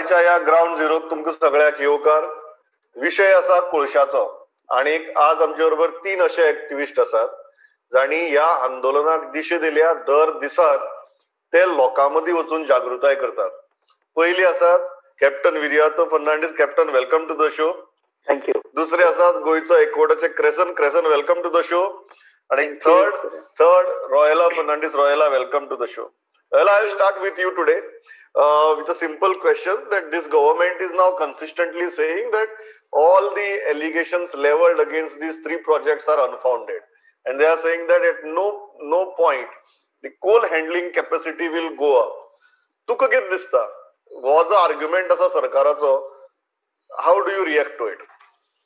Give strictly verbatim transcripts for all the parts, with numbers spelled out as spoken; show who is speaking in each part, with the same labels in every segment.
Speaker 1: आयच्या ह्या ground zero तुमकां सगळ्याक येवकार. विशय आसा कोळशाचो आणि आज आमचे बरोबर तीन असे एक्टिविस्ट आसात जाणी ह्या आंदोलनाक दिशे दिल्या. दर दिसाक ते लोकां मदीं वचून जागृताय करतात. पयली आसात captain Viriato Fernandes. Captain, welcome to the show.
Speaker 2: Thank you.
Speaker 1: दुसरे आसात गोंयचो एकवटाचे Creson. Creson, welcome to the show. आणि third third Royla Fernandes. Royla, welcome to the show. Well, I'll start with you today uh, with a simple question that this government is now consistently saying that all the allegations leveled against these three projects are unfounded, and they are saying that at no no point the coal handling capacity will go up. तुका कितें दिसता हो जो argument आसा सरकाराचो, how do you react to it?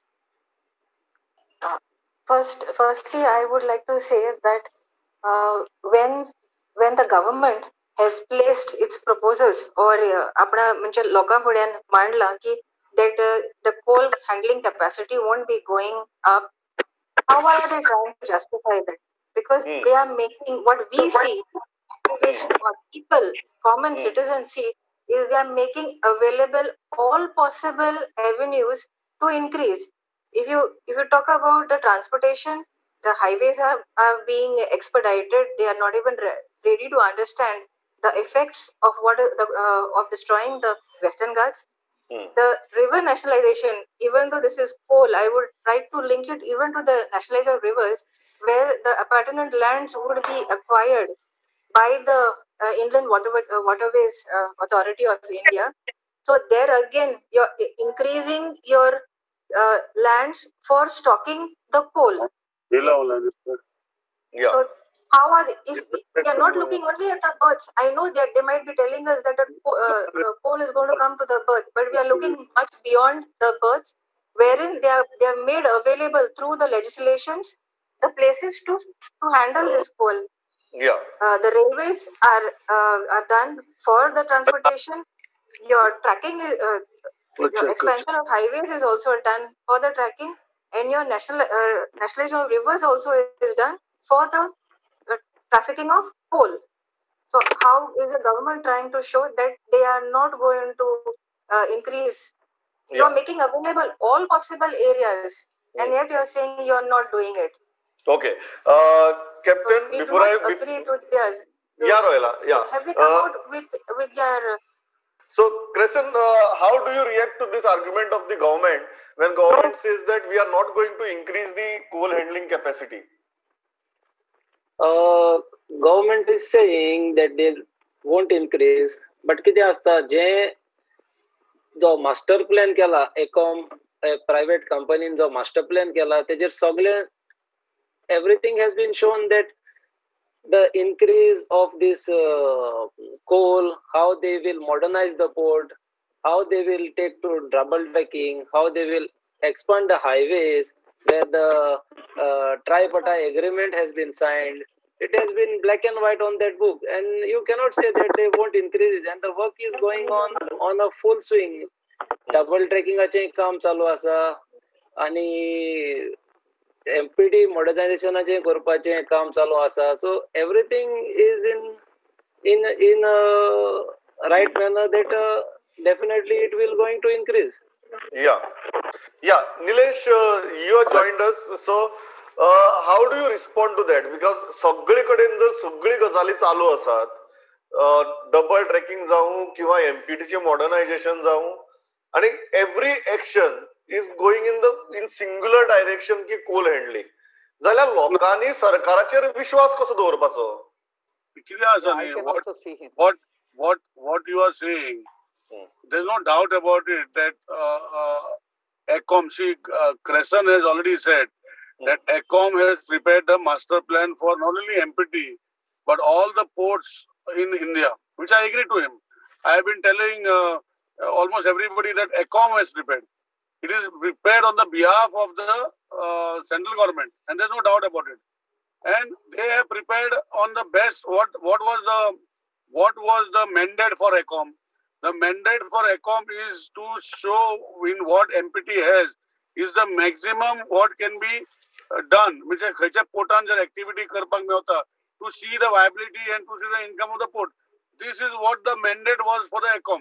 Speaker 3: Uh, first, firstly, I would like to say that uh, when when the government has placed its proposals or आपणा म्हणजे लोकां फुड्यान मांडला की that uh, the coal handling capacity won't be going up, how are they trying to justify that? Because mm. they are making what we see, what people, common mm. citizens see, is they are making available all possible avenues to increase. If you if you talk about the transportation, the highways are, are being expedited. They are not even re ready to understand the effects of what the uh, of destroying the Western Ghats. Hmm. The river nationalization, even though this is coal, I would try to link it even to the nationalization of rivers, where the appurtenant lands would be acquired by the uh, Inland Water, uh, Waterways uh, Authority of India. So there again, you're increasing your uh, lands for stocking the coal.
Speaker 1: Yeah.
Speaker 3: So how are they, if we are not looking only at the berths? I know that they might be telling us that the uh, uh, coal is going to come to the berth, but we are looking much beyond the berths, wherein they are they are made available through the legislations the places to to handle this coal.
Speaker 1: Yeah.
Speaker 3: Uh, the railways are uh, are done for the transportation. Your tracking, uh, your expansion of highways is also done for the tracking, and your national uh, nationalization of rivers also is done for the trafficking of coal. So how is the government trying to show that they are not going to uh, increase? Yeah. You are making available all possible areas, mm. and yet you are saying you are not doing it.
Speaker 1: Okay, uh, Captain.
Speaker 3: So we
Speaker 1: before
Speaker 3: do
Speaker 1: I
Speaker 3: not agree to this.
Speaker 1: Yeah, Royala. Yeah.
Speaker 3: Have they come
Speaker 1: uh,
Speaker 3: out with with their?
Speaker 1: So, Crescent, uh, how do you react to this argument of the government when government says that we are not going to increase the coal handling capacity?
Speaker 2: Uh, government is saying that they won't increase, but किती असता जे जो master plan केला एकॉम private कंपनीन जो master plan केला तेजेर सगळे everything has been shown that the increase of this uh, coal, how they will modernize the port, how they will take to double decking, how they will expand the highways, where the uh, tripartite agreement has been signed. It has been black and white on that book, and you cannot say that they won't increase. And the work is going on on a full swing. Double tracking ache काम चालू आसा आणि M P D modernization ache करपाचे काम चालू आसा. So everything is in in in a right manner that uh, definitely it will going to increase.
Speaker 1: Yeah, yeah. Nilesh, uh, you have joined us. So, uh, how do you respond to that? Because सगळे कडेन जर सगळी गजाली चालू आसात, double tracking जावं किंवा एमपीटीचे modernisation जावं, आणि every action is going in the in singular direction की कोल हँडलिंग, जाल्यार लोकांनी सरकाराचेर विश्वास कसो दवरपाचो?
Speaker 4: कितें आसा न्ही, what what what you are saying, there's no doubt about it that uh, uh, ECOM, see, uh, Crescent has already said that ECOM has prepared the master plan for not only M P T but all the ports in India, which I agree to him. I have been telling uh, almost everybody that ECOM has prepared. It is prepared on the behalf of the uh, central government, and there's no doubt about it. And they have prepared on the best. What what was the what was the mandate for ECOM? The mandate for ECOM is to show in what M P T has is the maximum what can be uh, done. म्हणजे खयच्या पोर्टान जर activity करपाक Mewat, to see the viability and to see the income of the port. This is what the mandate was for the ECOM.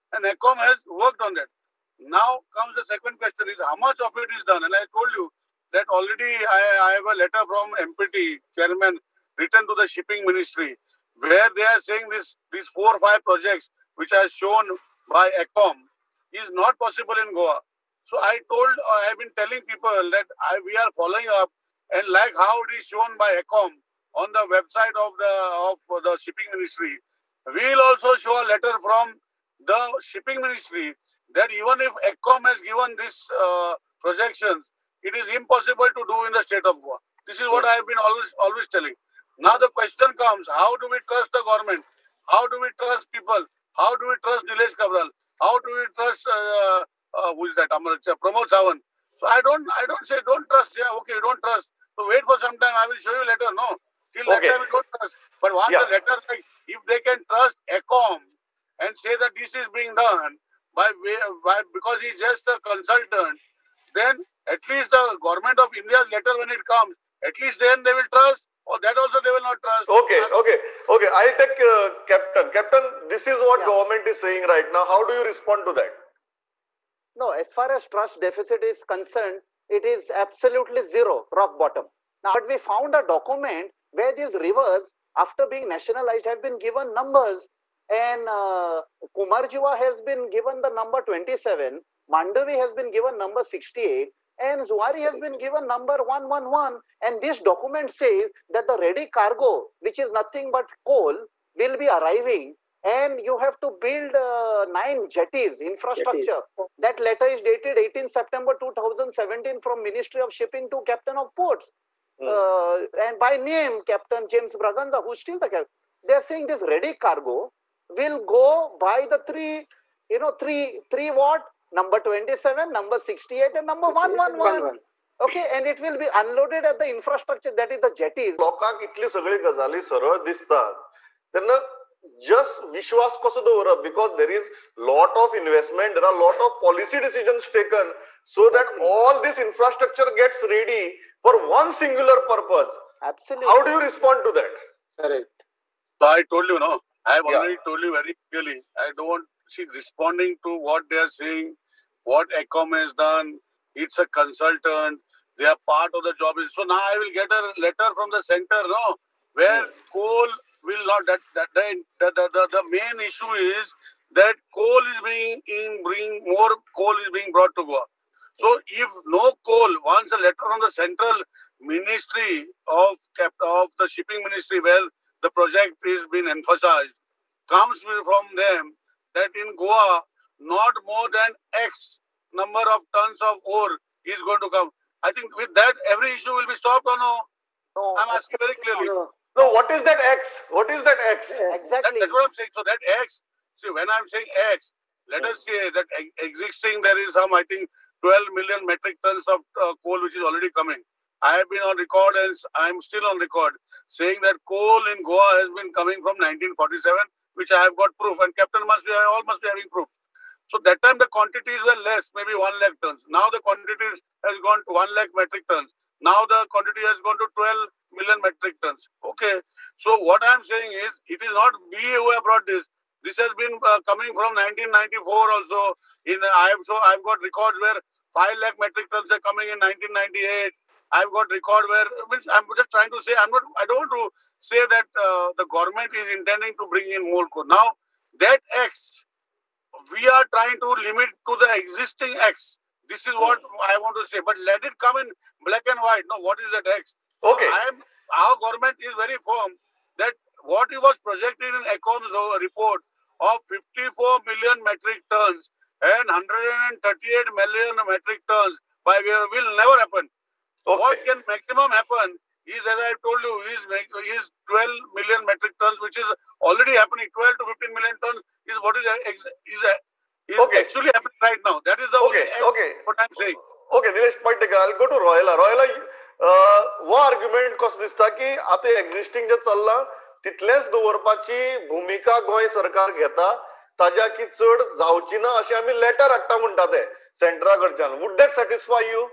Speaker 4: and ECOM has worked on that. Now comes the second question: is how much of it is done? And I told you that already. I, I have a letter from M P T chairman written to the shipping ministry, where they are saying this these four or five projects which are shown by ECOM is not possible in Goa. So I told, I have been telling people that I, we are following up, and like how it is shown by ECOM on the website of the of the shipping ministry, we will also show a letter from the shipping ministry that even if ECOM has given these uh, projections, it is impossible to do in the state of Goa. This is what I have been always always telling. Now the question comes: how do we trust the government? How do we trust people? How do we trust Nilesh Kabral? How do we trust uh, uh, who is that? Amar, Pramod Sawant. So I don't, I don't say don't trust. Yeah, okay, you don't trust. So wait for some time. I will show you later. No, till that
Speaker 1: Okay.
Speaker 4: time we don't trust. But once
Speaker 1: Yeah.
Speaker 4: a letter, like if they can trust ECOM and say that this is being done by way, by because he's just a consultant, then at least the government of India's letter when it comes, at least then they will trust. Or that also they will not trust.
Speaker 1: Okay, okay, okay. I'll take uh, Captain. Captain, this is what
Speaker 5: Yeah.
Speaker 1: government is saying right now. How do you respond to that?
Speaker 5: No, as far as trust deficit is concerned, it is absolutely zero, rock bottom. Now, but we found a document where these rivers, after being nationalized, have been given numbers, and uh, Kumarjua has been given the number twenty-seven, Mandavi has been given number sixty-eight, and Zuari has been given number one one one. And this document says that the ready cargo, which is nothing but coal, will be arriving, and you have to build uh, nine jetties, infrastructure.
Speaker 2: Jetties.
Speaker 5: That letter is dated eighteenth September two thousand seventeen from Ministry of Shipping to Captain of Ports.
Speaker 1: Hmm.
Speaker 5: Uh, and by name, Captain James Braganza, who's still the captain. They are saying this ready cargo will go by the three, you know, three, three what? Number twenty-seven, number sixty-eight, and number one one one. Okay, and it will be unloaded at the infrastructure, that is the jetties.
Speaker 1: लोकांक इतली सगळी गजाली सरळ दिसतात तेन्ना just विश्वास कसो दवरप because there is lot of investment, there are lot of policy decisions taken so that all this infrastructure gets ready for one singular purpose.
Speaker 5: Absolutely.
Speaker 1: How do you respond to that?
Speaker 2: Correct.
Speaker 4: So I told you, no, I have
Speaker 1: Yeah.
Speaker 4: already told you very clearly. I don't see responding to what they are saying, what ECOM has done. It's a consultant. They are part of the job. So now I will get a letter from the center, no, where coal will not. That that the the, the, the, the main issue is that coal is being in bring more coal is being brought to Goa. So if no coal, once a letter from the central ministry of cap of the shipping ministry where the project is being emphasized comes from them that in Goa not more than X number of tons of ore is going to come. I think with that every issue will be stopped or no?
Speaker 5: No,
Speaker 4: I'm asking very clearly.
Speaker 2: No.
Speaker 1: No, what is that X? What is that X?
Speaker 4: That,
Speaker 5: exactly.
Speaker 4: that's what I'm saying. So that X, see when I'm saying X, let us say that ex- existing there is some I think twelve million metric tons of uh, coal which is already coming. I have been on record and I'm still on record saying that coal in Goa has been coming from nineteen forty-seven, which I have got proof, and Captain must be all must be having proof. So that time the quantities were less, maybe one lakh tons. Now the quantities has gone to one lakh metric tons. Now the quantity has gone to twelve million metric tons. Okay. So what I am saying is, it is not we who have brought this. This has been uh, coming from nineteen ninety-four also. In I have so I've got records where five lakh metric tons are coming in nineteen ninety-eight. I've got record where which I'm just trying to say I'm not I don't want to say that uh, the government is intending to bring in more coal. Now that X we are trying to limit to the existing X. This is what I want to say. But let it come in black and white. No, what is that X?
Speaker 1: Okay.
Speaker 4: I am our government is very firm that what it was projected in ECOM's report of fifty-four million metric tons and one hundred thirty-eight million metric tons by year will never happen.
Speaker 1: Okay.
Speaker 4: What can maximum happen is, as I told you, is make, is twelve million metric tons, which is already happening. twelve to fifteen million tons is what is ex- is, is
Speaker 1: Okay.
Speaker 4: actually happening right now. That is the
Speaker 1: Okay,
Speaker 4: only X
Speaker 1: okay.
Speaker 4: what I'm saying.
Speaker 1: Okay, Nilesh, point take. I'll go to Royala. Royala, uh, वो argument कसो दिसता की आता existing जे चल्ला तितलेच दवरपाची भूमिका गोंय सरकार घेता ताज्या की चड जावची ना अशें आमी लेटर हाडटा म्हणटा ते सेंटरा कडच्यान. Would that satisfy you?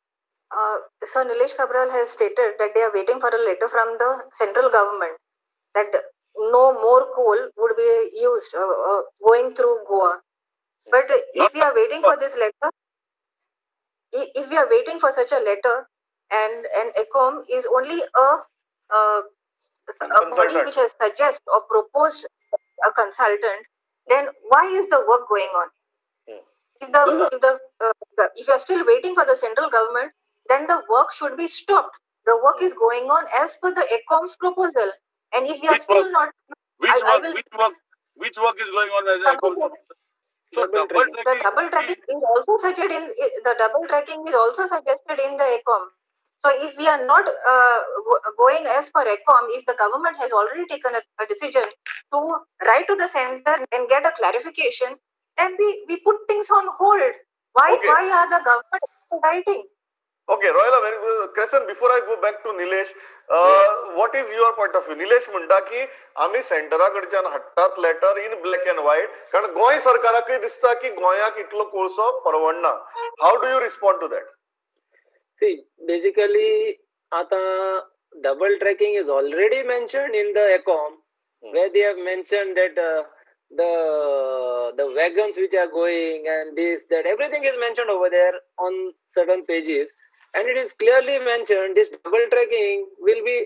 Speaker 3: Uh, so Nilesh Kabral has stated that they are waiting for a letter from the central government that no more coal would be used uh, uh, going through Goa. But uh,
Speaker 4: Not
Speaker 3: if we are waiting for this letter, if, if we are waiting for such a letter, and and ECOM is only a uh, a body
Speaker 1: Consultant.
Speaker 3: which has suggested or proposed a consultant, then why is the work going on?
Speaker 1: Hmm.
Speaker 3: If the
Speaker 4: No, no.
Speaker 3: if the uh, if you are still waiting for the central government, then the work should be stopped. The work is going on as per the ECOM's proposal, and if you are
Speaker 4: Which work?
Speaker 3: still not,
Speaker 4: Which
Speaker 3: I, I
Speaker 4: work?
Speaker 3: will.
Speaker 4: Which work? Which work is going on as I come from? So
Speaker 2: Double
Speaker 4: double
Speaker 2: tracking.
Speaker 3: The
Speaker 4: tracking.
Speaker 3: double tracking is also suggested in the double tracking is also suggested in the ECOM. So if we are not uh, going as per ECOM, if the government has already taken a, a decision to write to the center and get a clarification, then we, we put things on hold. Why
Speaker 1: Okay.
Speaker 3: why are the government writing?
Speaker 1: Okay, Royal, uh, Crescent, before I go back to Nilesh, uh, what is your point of view? Nilesh म्हणटा की आम्ही सेंटराकडच्यान हाडटात letter in black and white कारण गोंय सरकाराकय दिसता की गोंयाक इतलो कोळसो परवडना. How do you respond to that?
Speaker 2: See, basically, Ata double tracking is already mentioned in the ECOM,
Speaker 1: Hmm.
Speaker 2: where they have mentioned that uh, the the wagons which are going and this, that, everything is mentioned over there on certain pages, and it is clearly mentioned this double tracking will be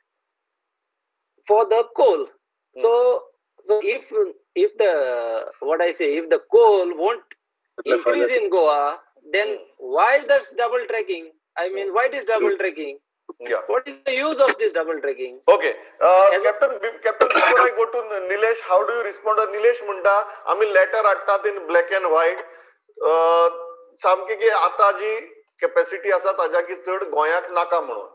Speaker 2: for the coal.
Speaker 1: Hmm.
Speaker 2: So, so if if the what I say, if the coal won't increase in Goa, then
Speaker 1: Hmm.
Speaker 2: why that's double tracking? I mean, why this double tracking?
Speaker 1: Yeah.
Speaker 2: What is the use of this double tracking?
Speaker 1: Okay. Uh,
Speaker 2: As a-
Speaker 1: Captain, be- Captain, before I go to Nilesh, how do you respond? Nilesh म्हणटा आम्ही letter हाडटात इन black and white सामके की आता जी capacity आसा ताज्या की चड गोंयाक नाका म्हणून.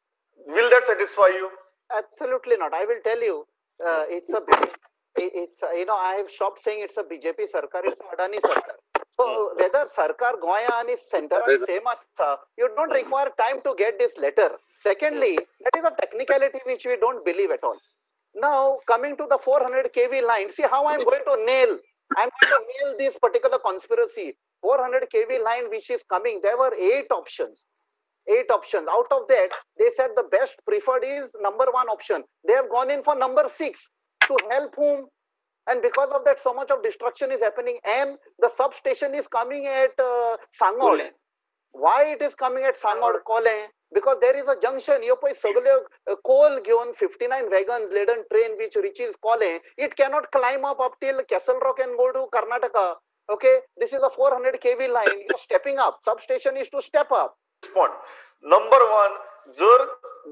Speaker 1: Will that satisfy you?
Speaker 5: Absolutely not. I will tell you, uh, it's a, it's a, you know, I have stopped saying it's a B J P sarkar, it's a Adani sarkar. So whether sarkar Goya and center are same as, uh, you don't require time to get this letter. Secondly, that is a technicality which we don't believe at all. Now coming to the four hundred K V line, see how I'm going to nail, I'm going to nail this particular conspiracy. four hundred K V line which is coming, there were eight options. Eight options. Out of that, they said the best preferred is number one option. They have gone in for number six to help whom? And because of that, so much of destruction is happening. And the substation is coming at uh, Sangod.
Speaker 2: Kole.
Speaker 5: Why it is coming at Sangod, Kole? Because there is a junction. You pay sagle coal given fifty-nine wagons laden train which reaches Kole. It cannot climb up up till Castle Rock and go to Karnataka. Okay, this is a four hundred K V line. You're stepping up. Substation is to step up.
Speaker 1: Respond. Number one, जर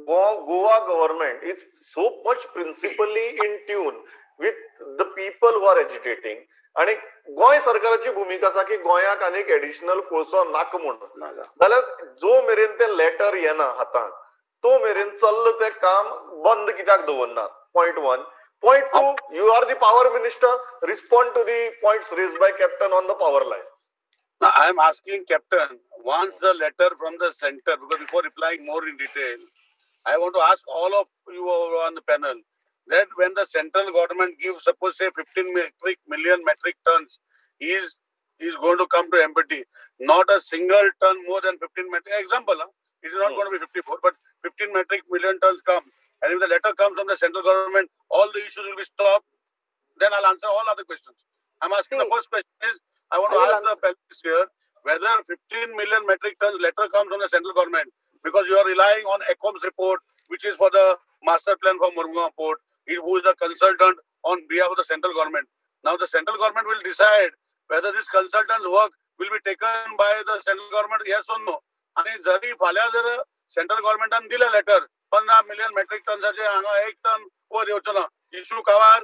Speaker 1: Goa government is so much principally in tune with the people who are agitating, आणि गोंय सरकाराची भूमिका आसा की गोंयाक आनीक additional कोळसो नाका म्हणून, जाल्यार जो मेरेन ते लेटर येना हातांत तो मेरेन चल्ल ते काम बंद कित्याक दवरना? Point one. Point two, you are the power minister. Respond to the points raised by Captain on the power line.
Speaker 4: Now, I am asking Captain, once the letter from the center, because before replying more in detail, I want to ask all of you on the panel that when the central government gives, suppose say fifteen metric million metric tons, is is going to come to empty, not a single ton more than fifteen metric. Example, huh? It is not
Speaker 1: Hmm.
Speaker 4: going to be fifty-four, but fifteen metric million tons come. And if the letter comes from the central government, all the issues will be stopped. Then I'll answer all other questions. I'm asking,
Speaker 5: See,
Speaker 4: the first question is, I want to
Speaker 5: I will
Speaker 4: ask the panelists here whether fifteen million metric tons letter comes from the central government, because you are relying on ECOM's report, which is for the master plan for Mormugao port, who is the consultant on behalf of the central government. Now the central government will decide whether this consultant's work will be taken by the central government, yes or no. And जरी फाल्या जर central government an दिले letter पंधरा million metric tons चे हांगा एक ton वर येवचो ना, issue cover.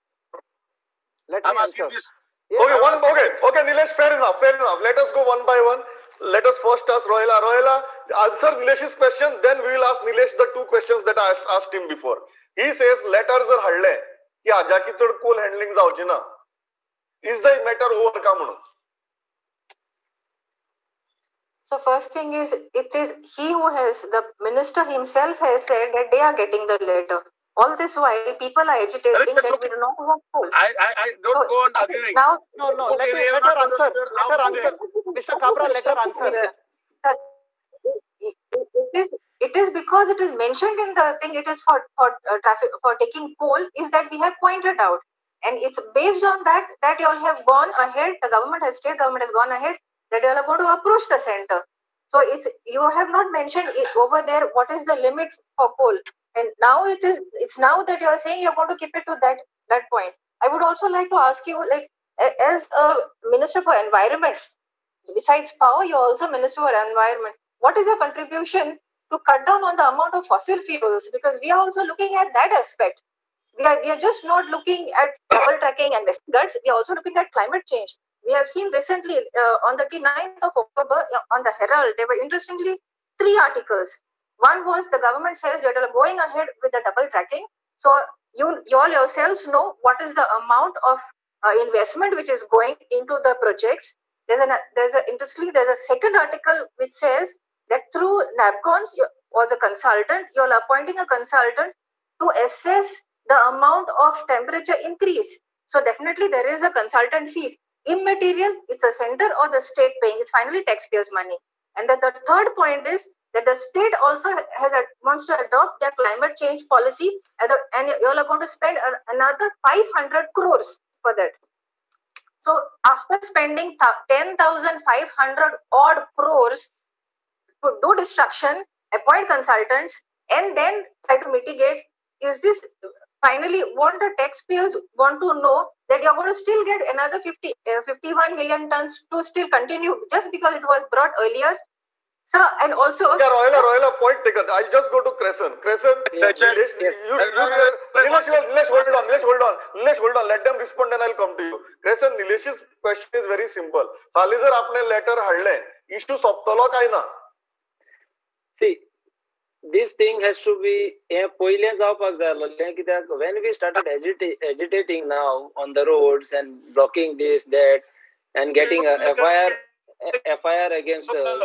Speaker 5: let
Speaker 4: I'm
Speaker 5: me
Speaker 4: asking
Speaker 5: answer.
Speaker 4: this.
Speaker 5: Yes,
Speaker 1: Okay,
Speaker 5: I'm
Speaker 1: one,
Speaker 5: asking-
Speaker 1: okay, okay, Nilesh, fair enough, fair enough. Let us go one by one. Let us first ask Royala. Royala, answer Nilesh's question, then we will ask Nilesh the two questions that I asked, asked him before. He says, letter जर हाडले की हाज्या की चड coal handling जावची ना. Is the matter over का म्हणून?
Speaker 3: So first thing is, it is he who has, the minister himself has said that they are getting the letter. All this while, people are agitating
Speaker 4: Correct, that's
Speaker 3: that we
Speaker 4: okay.
Speaker 3: do not have coal.
Speaker 4: I, I, I don't
Speaker 3: So,
Speaker 4: go on arguing.
Speaker 3: now,
Speaker 5: No, no,
Speaker 4: Okay,
Speaker 5: let,
Speaker 4: we
Speaker 5: me,
Speaker 4: have
Speaker 5: let her
Speaker 4: not
Speaker 5: answer.
Speaker 4: understood
Speaker 5: Let her
Speaker 4: how
Speaker 5: answer.
Speaker 4: today.
Speaker 5: Mister Kabra, let her answer.
Speaker 3: Sir, it, it, it is it is because it is mentioned in the thing. It is for for uh, traffic for taking coal. Is that we have pointed out. And it's based on that that you all have gone ahead, the government has, state government has gone ahead, that you all are going to approach the center. So it's, you have not mentioned it over there what is the limit for coal. And now it is, it's now that you are saying you're going to keep it to that, that point. I would also like to ask you, like, as a Minister for Environment, besides power, you're also Minister for Environment. What is your contribution to cut down on the amount of fossil fuels? Because we are also looking at that aspect. We are, we are just not looking at double tracking and Western Ghats, we are also looking at climate change. We have seen recently uh, on the ninth of October uh, on the Herald, there were interestingly three articles. One was the government says that they are going ahead with the double tracking. So you, you all yourselves know what is the amount of uh, investment which is going into the projects. There's an there's a interestingly there's a second article which says that through NABCONS or the consultant, you are appointing a consultant to assess the amount of temperature increase. So definitely there is a consultant fees. Immaterial, it's the center or the state paying. It's finally taxpayers' money. And then the third point is that the state also has a, wants to adopt their climate change policy, and, the, and you all are going to spend another five hundred crores for that. So after spending ten thousand five hundred odd crores to do destruction, appoint consultants, and then try to mitigate, is this finally what the taxpayers want to know, that you're going to still get another fifty, uh, fifty-one million tons to still continue just because it was brought earlier? So, and also...
Speaker 1: Yeah, Royal, Royal, point taken. I'll just go to Crescent. Crescent,
Speaker 2: yes,
Speaker 1: Nilesh,
Speaker 2: yes.
Speaker 1: You, you, you, Nilesh, Nilesh, hold on, Nilesh, hold on. Nilesh, hold on. Let them respond and I'll come to you. Crescent, Nilesh's question is very simple. Faali jar aapne letter hadle, issue soptalo kai na?
Speaker 2: See, this thing has to be, when we started agita agitating now on the roads and blocking this, that, and getting a F I R, F I R against us.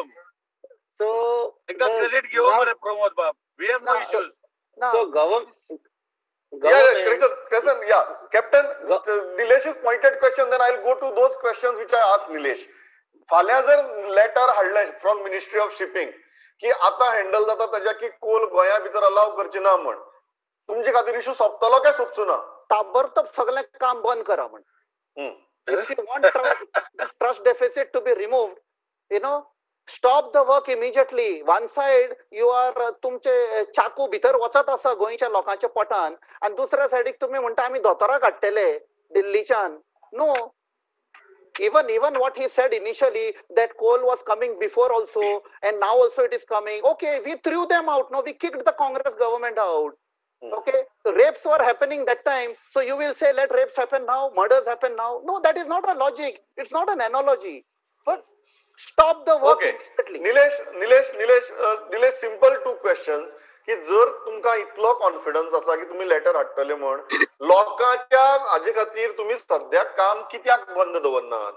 Speaker 2: So,
Speaker 4: the credit give over Pramod Bab. We have no, no issues.
Speaker 2: No. So, government.
Speaker 1: Yeah, yeah, Crescent, Crescent, yeah. Captain, Go Nilesh's pointed question, then I'll go to those questions which I asked Nilesh. Faल्या जर letter हाडले from Ministry of Shipping की आता handle जाता त्याच्या की कोल गोंया भितर अलाव करची ना म्हण, तुमचे खातीर इशू सोंपतलो काय सोंपचो ना?
Speaker 5: ताबडतोब सगळें काम बंद करा म्हण. If you want trust, trust deficit to be removed, you know, stop the work immediately. One side you are तुमचे चाकू भितर वचत आसा गोंयच्या लोकांच्या पोटान, आणि दुसऱ्या सायडीक तुम्ही म्हणटा आमी दोतोरां काडटले दिल्लीच्यान. No. Even even what he said initially, that coal was coming before also, and now also it is coming. Okay, we threw them out. No, we kicked the Congress government out. Okay, the rapes were happening that time. So you will say, let rapes happen now, murders happen now. No, that is not a logic. It's not an analogy. But stop the work.
Speaker 1: Okay, Nilesh, Nilesh, Nilesh, uh, Nilesh, simple two questions. की जर तुमका इतलो confidence आसा की तुम्ही letter हाडटले म्हण, लोकांच्या हाजे खातीर तुम्ही सध्या काम कित्याक बंद दवरनात?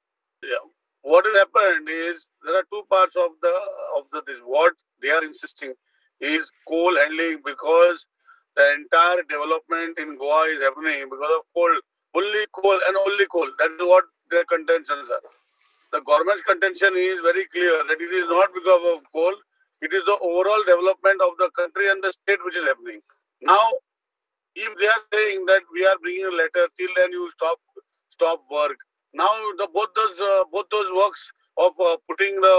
Speaker 4: What has happened is there are two parts of the of the this. What they are insisting is coal handling, because the entire development in Goa is happening because of coal, only coal and only coal. That is what their contentions are. The government's contention is very clear that it is not because of coal. It is the overall development of the country and the state which is happening. Now, if they are saying that we are bringing a letter, till then you stop stop work. Now, the both those uh, both those works of uh, putting the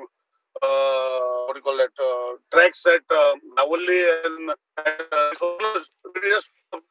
Speaker 4: uh, what do you call that uh, tracks at uh, Navoli and uh, so just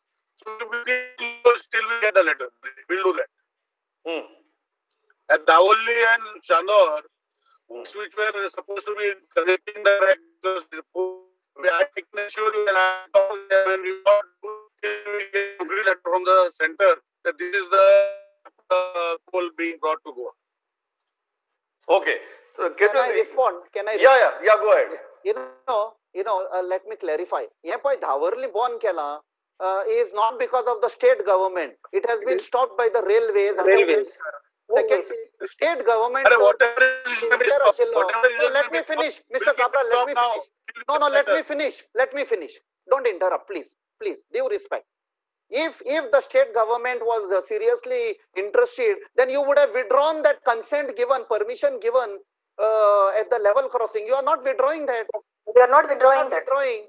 Speaker 4: still we get the letter. We'll do that.
Speaker 1: Hmm.
Speaker 4: At Navoli and Chandor, which were supposed to be connecting the track, I can assure you that when we got a letter from the center that this is the uh, coal being brought to Goa.
Speaker 1: Okay. So
Speaker 5: can I respond? Can I?
Speaker 1: Yeah, yeah, yeah. Go ahead.
Speaker 5: You know, you know. Uh, let me clarify. Here, by Dhawarli born kela is not because of the state government. It has been stopped by the railways.
Speaker 2: Railways.
Speaker 5: Second, state government.
Speaker 4: Whatever whatever
Speaker 5: no, let me finish, Mister Kabra. Let me finish. No, no. Let me finish. Let me finish. Don't interrupt, please. Please, due respect. If if the state government was uh, seriously interested, then you would have withdrawn that consent given, permission given uh, at the level crossing. You are not withdrawing that.
Speaker 3: We are not withdrawing
Speaker 5: not
Speaker 3: that.
Speaker 5: Withdrawing.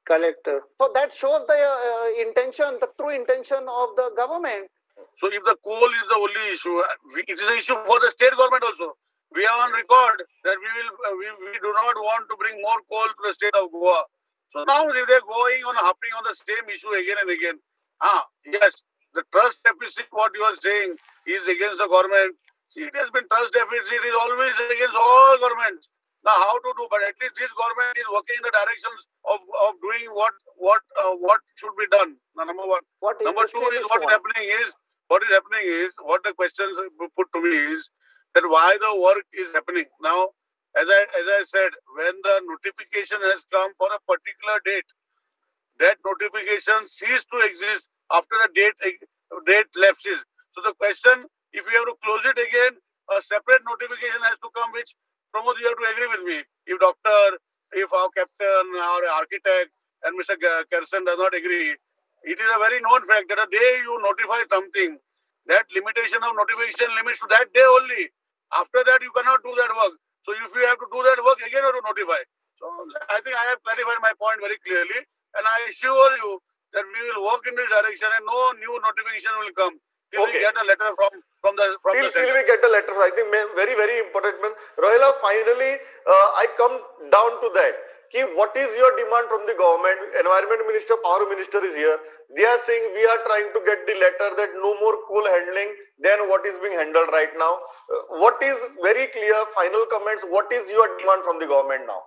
Speaker 2: collector.
Speaker 5: So that shows the uh, intention, the true intention of the government.
Speaker 4: So if the coal is the only issue, it is an issue for the state government also. We are on record that we will uh, we, we do not want to bring more coal to the state of Goa. So now if they're going on harping on the same issue again and again, ah yes, the trust deficit, what you are saying, is against the government. See, it has been trust deficit, it is always against all governments. Now how to do? But at least this government is working in the directions of, of doing what what uh, what should be done. Now, number one.
Speaker 5: What
Speaker 4: Number two is what is happening is what is happening is what the questions put to me is that why the work is happening. Now, as I as I said, when the notification has come for a particular date, that notification ceases to exist after the date date lapses. So the question, if we have to close it again, a separate notification has to come, which Pramod, you have to agree with me. If doctor, if our captain, our architect, and Mister Kerson does not agree, it is a very known fact that a day you notify something, that limitation of notification limits to that day only. After that, you cannot do that work. So if you have to do that work, again you have to notify. So I think I have clarified my point very clearly, and I assure you that we will work in this direction and no new notification will come till
Speaker 1: Okay.
Speaker 4: we get a letter from, from the from
Speaker 1: Till,
Speaker 4: the
Speaker 1: till
Speaker 4: center.
Speaker 1: we get a letter, I think may- very, very important. Man. Rohila, finally, uh, I come down to that. Ki what is your demand from the government? Environment Minister, Power Minister is here. They are saying we are trying to get the letter that no more coal handling than what is being handled right now. Uh, what is very clear, final comments, what is your demand from the government now?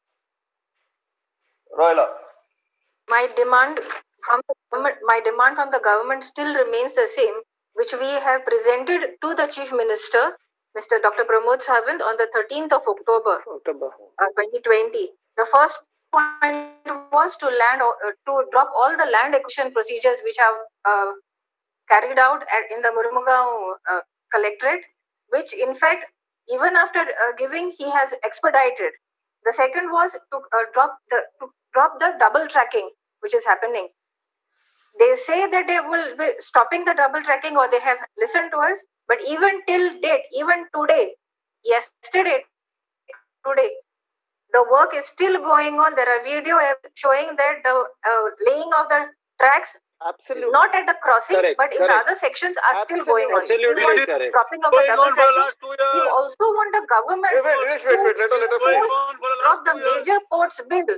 Speaker 1: Rohila.
Speaker 3: My demand from the government, my demand from the government still remains the same, which we have presented to the Chief Minister, Mister Doctor Pramod Sawant, on the thirteenth of October,
Speaker 2: October.
Speaker 3: uh, twenty twenty. The first point was to land uh, to drop all the land acquisition procedures which have uh, carried out at, in the Murmugao uh, collectorate, which in fact, even after uh, giving, he has expedited. The second was to uh, drop the to drop the double tracking which is happening. They say that they will be stopping the double tracking, or they have listened to us, but even till date, even today, yesterday, today, the work is still going on. There are video showing that the uh, laying of the tracks
Speaker 5: Absolutely.
Speaker 3: is not at the crossing,
Speaker 2: Correct,
Speaker 3: but in the
Speaker 2: correct.
Speaker 3: other sections are still going on.
Speaker 2: Absolutely
Speaker 3: We want
Speaker 2: correct.
Speaker 3: dropping of the
Speaker 4: Going
Speaker 3: double
Speaker 4: on for the
Speaker 3: tracking.
Speaker 4: last two years.
Speaker 3: We also want the government
Speaker 1: Wait, wait, Nilesh, wait, wait, let her, let her
Speaker 4: Going
Speaker 1: finish.
Speaker 4: on for the
Speaker 3: drop
Speaker 4: last
Speaker 3: the
Speaker 4: two years.
Speaker 3: major ports bill.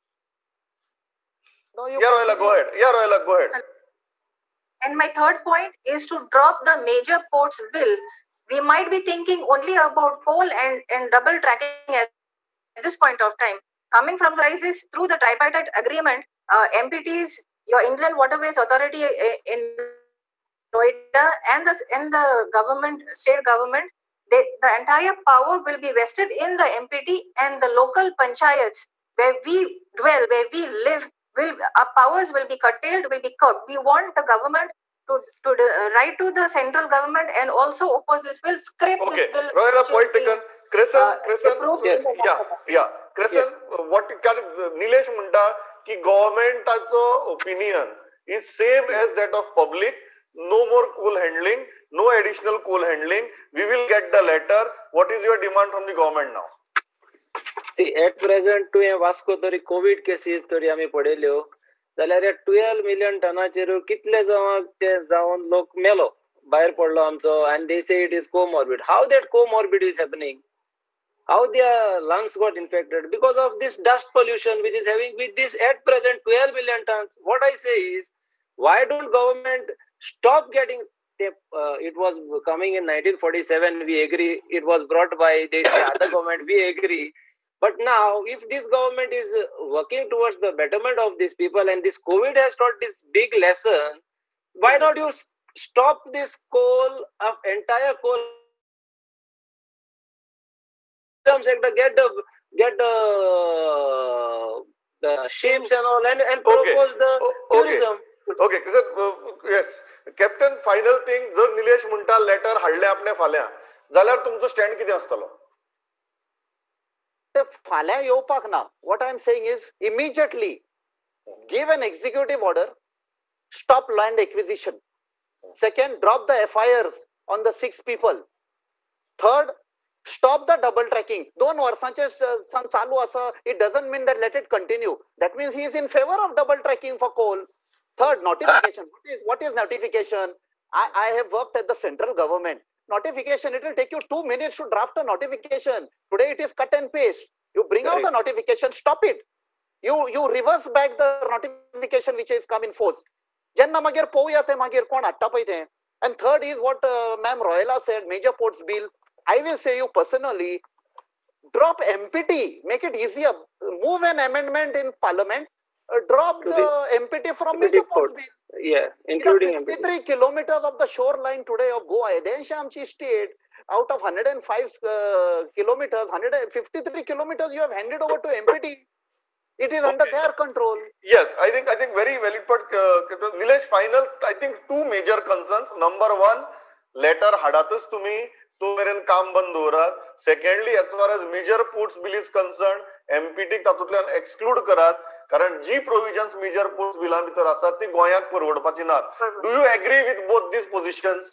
Speaker 5: No, you
Speaker 1: Yeah, Rohila, go ahead. Yeah, Rohila, go ahead.
Speaker 3: And my third point is to drop the major ports bill. We might be thinking only about coal and, and double tracking at this point of time. Coming from the crisis through the tripartite agreement, uh, M P Ts, your Inland Waterways Authority in Noida, and the, and the government, state government, they, the entire power will be vested in the M P T and the local panchayats where we dwell, where we live. Will our powers will be curtailed, will be curbed. We want the government to to uh, write to the central government and also oppose this bill, scrape
Speaker 1: Okay,
Speaker 3: this bill.
Speaker 1: Rohila,
Speaker 3: which
Speaker 1: point
Speaker 3: is being,
Speaker 1: taken. Crescent,
Speaker 3: uh,
Speaker 1: Crescent,
Speaker 3: approved
Speaker 2: Yes.
Speaker 3: in the
Speaker 1: yeah, yeah. Crescent,
Speaker 2: Yes.
Speaker 1: what can Nilesh म्हणता की government's opinion is same as that of public. No more coal handling, no additional coal handling. We will get the letter. What is your demand from the government now?
Speaker 2: See, at present तुवें वास्को तरी covid cases तरी आमी पळयल्यो जाल्यार ह्या twelve million टनाचेर कितले जावन ते जावन लोक मेलो भायर पडलो आमचो and they say it is comorbid. How that comorbid is happening? How their lungs got infected? Because of this dust pollution which is having with this at present twelve million tons. What I say is, why don't government stop getting they, uh, it was coming in nineteen forty-seven, we agree. It was brought by this other government, we agree. But now, if this government is working towards the betterment of these people and this COVID has taught this big lesson, why not you stop this coal of entire coal sector, get the get the, the ships and all and, and
Speaker 1: Okay.
Speaker 2: propose the
Speaker 1: O- okay.
Speaker 2: tourism.
Speaker 1: Okay, sir, uh, yes. Captain, final thing, जर निलेश म्हणटा letter हाडले आपणे फाल्यां जाल्यार तुमचो stand कितें आसतलो?
Speaker 5: ते फाल्यां येवपाक ना. What I am saying is immediately give an executive order, stop land acquisition. Second, drop the F I Rs on the six people. Third, Stop the double tracking. दोन वर्षांचे संग चालू असं, it doesn't mean that let it continue. That means he is in favor of double tracking for coal. Third, notification. What is, what is notification? I, I have worked at the central government. Notification, it will take you two minutes to draft a notification. Today it is cut and paste. You bring out the notification, stop it. You you reverse back the notification which is come in force. Jenna magir pouya te magir kon atta paite. And third is what uh, Ma'am Royala said, major ports bill. I will say you personally, drop M P T, make it easier. Move an amendment in Parliament. Uh, drop the, the M P T from major ports bill.
Speaker 2: Yeah, including
Speaker 5: fifty-three kilometers of the shoreline today of Goa, Edenshamchi state, out of one hundred five uh, kilometers, one hundred fifty-three kilometers you have handed over to M P T. It is okay. Under their control.
Speaker 1: Yes, I think I think very valid point. Uh, Nilesh, final, I think two major concerns. Number one, letter hadatus to me, to meren काम बंद हो रहा. Secondly, as far as major ports bill is concerned, M P T तातूंतल्यान exclude करात. कारण जी provisions major ports बिलां भितर आसात ती गोंयाक परवडपाची नात. Do you agree with both these positions?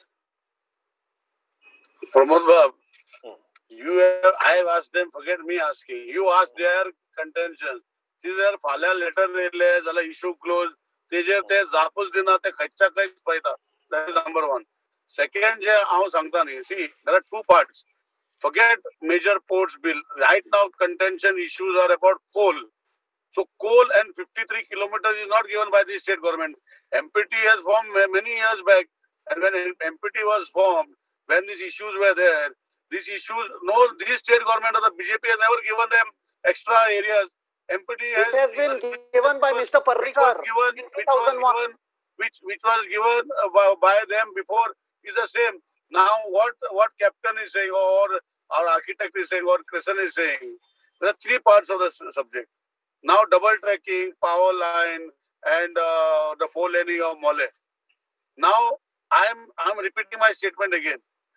Speaker 4: Pramod Bab, you have, I have asked them, forget me asking. You asked their contentions. These are फाल्या letter दिले जाल्यार issue close. तेजेर ते जापूच दिना ते खंयच्या खंयच पळयता. That is number one. Second जे हांव सांगता न्ही, see, there are two parts. Forget major ports bill. Right now contention issues are about coal. So coal and fifty-three kilometers is not given by the state government. M P T has formed many years back, and when M P T was formed, when these issues were there, these issues, no, this state government or the B J P has never given them extra areas. M P T has,
Speaker 5: it has been given, given by Mister Parrikar
Speaker 4: given,
Speaker 5: in
Speaker 4: which was given, which which was given by, by them before is the same. Now what what captain is saying, or our architect is saying, or Crescent is saying, there are three parts of the subject. Now double tracking, power line, and uh, the four laning of Mole. Now I am I am repeating my statement again.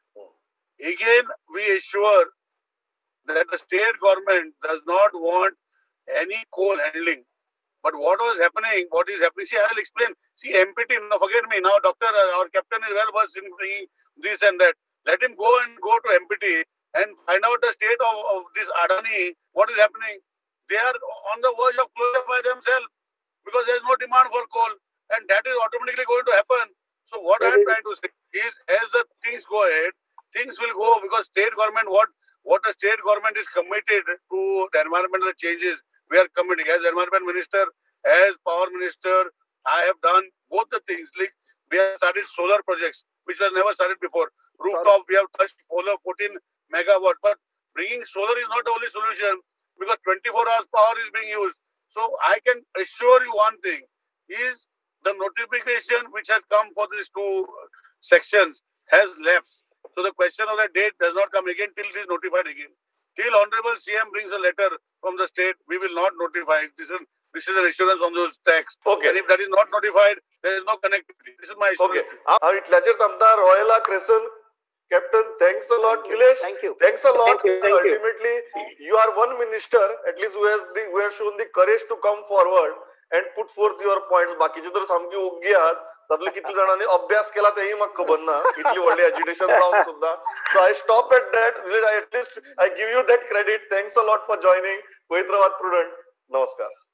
Speaker 4: Again, we assure that the state government does not want any coal handling. But what was happening? What is happening? See, I will explain. See, M P T. Now forget me. Now, doctor, our captain is well versed in bringing this and that. Let him go and go to M P T and find out the state of, of this Adani. What is happening? They are on the verge of closure by themselves because there is no demand for coal, and that is automatically going to happen. So what I am trying to say is, as the things go ahead, things will go, because state government, what what the state government is committed to the environmental changes, we are committing. As environment minister, as power minister, I have done both the things. Like we have started solar projects, which was never started before. Rooftop, we have touched solar fourteen megawatt, but bringing solar is not the only solution, because twenty-four hours power is being used. So I can assure you one thing is, the notification which has come for these two sections has lapsed. So the question of the date does not come again till it is notified again. Till Honorable C M brings a letter from the state, we will not notify. This is this is an assurance on those tax.
Speaker 1: Okay.
Speaker 4: And if that is not notified, there is no connectivity. This is my assurance.
Speaker 1: Okay. Itlacher tamta Royala Crescent. Captain, thanks a lot. Nilesh,
Speaker 5: thank you.
Speaker 1: Thanks a lot.
Speaker 2: Thank you, thank
Speaker 1: Ultimately, you. you are one minister, at least who has the who has shown the courage to come forward and put forth your points. बाकीचे तर सामकी ओग्गी आहात. तातले कितले जाणांनी अभ्यास केला तेही म्हाका खबर ना. इतली व्हडली एज्युकेशन जावन सुद्धा. So I stop at that. Nilesh, I at least I give you that credit. Thanks a lot for joining. Pavitra Prudent. Namaskar.